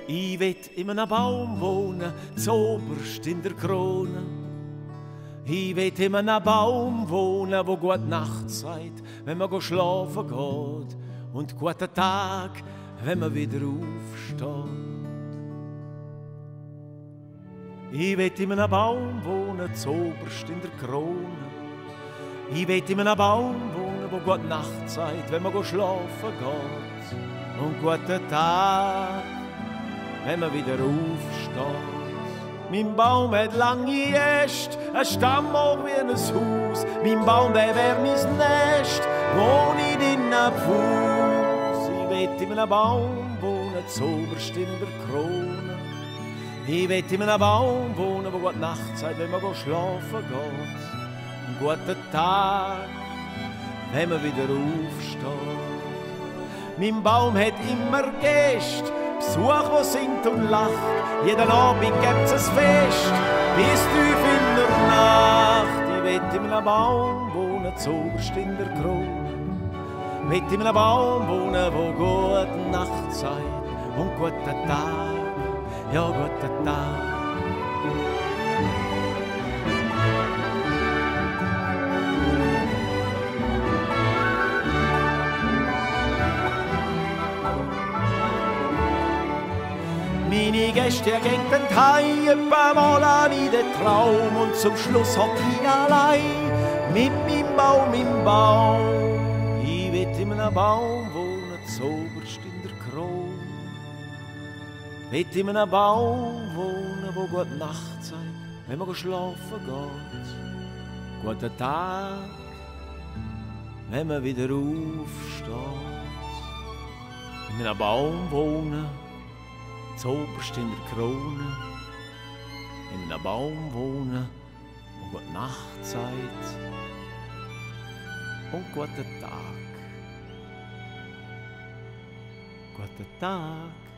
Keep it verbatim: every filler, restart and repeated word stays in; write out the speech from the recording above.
Ich will in einem Baum wohnen, zoberst in der Krone. Ich will in einem Baum wohnen, wo gut Nacht sagt, wenn man schlafen geht, und guten Tag, wenn man wieder aufsteht. Ich will in einem Baum wohnen, zoberst in der Krone. Ich will in einem Baum wohnen, wo gut Nacht sagt, wenn man schlafen geht, und guten Tag, wenn man wieder aufsteht. Mein Baum hat lange Äste, ein Stamm auch wie ein Haus. Mein Baum, der wär mein Nest, wohn ich in einem Fuß. Ich will in einem Baum wohnen, zoberst in der Krone. Ich will in einem Baum wohnen, wo gut Nacht sagt, wenn man schlafen geht. Einen guten Tag, wenn man wieder aufsteht. Mein Baum hat immer Gäste, Besuch, wo singt und lacht. Jeden Abend gibt's ein Fest, bis tief in der Nacht. Ich will in einem Baum wohnen, zoberst in der Krone. Ich will in einem Baum wohnen, wo gute Nacht sagt und guten Tag, ja guten Tag. Meine Gäste gehen heim, ein paar Mal an in den Traum, und zum Schluss hock ich allein mit meinem Baum im Baum. Ich will in einem Baum wohnen, zoberst in der Krone. Ich will in einem Baum wohnen, wo gut Nacht sagt, wenn man schlafen geht. Guten Tag, wenn man wieder aufsteht. In einem Baum wohnen, zoberst in der Krone, in einem Baum wohnen, wo gut Nacht sagt und guten Tag. Guten Tag.